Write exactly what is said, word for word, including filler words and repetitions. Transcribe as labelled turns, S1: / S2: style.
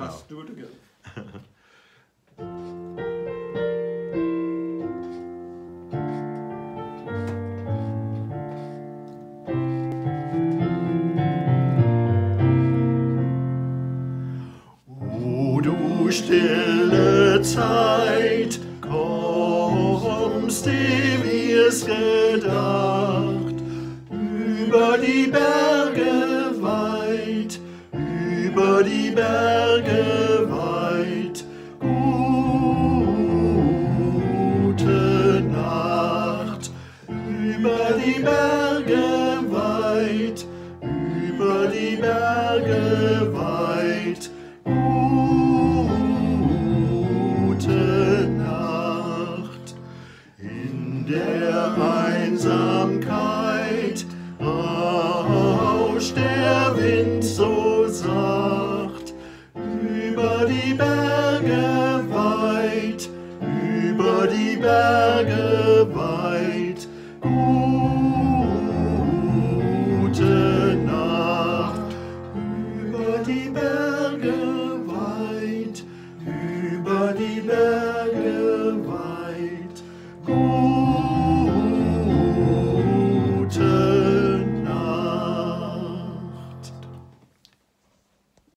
S1: Just do it again.
S2: O du stille Zeit, kommst, dem ihr's gedacht, über die Berge weit, über die Berge weit. Gute Nacht, über die Berge weit, über die Berge weit. Gute Nacht. In der Einsamkeit rauscht der Wind so sacht, über die Berge weit, über die Berge weit. Gute Nacht, über die Berge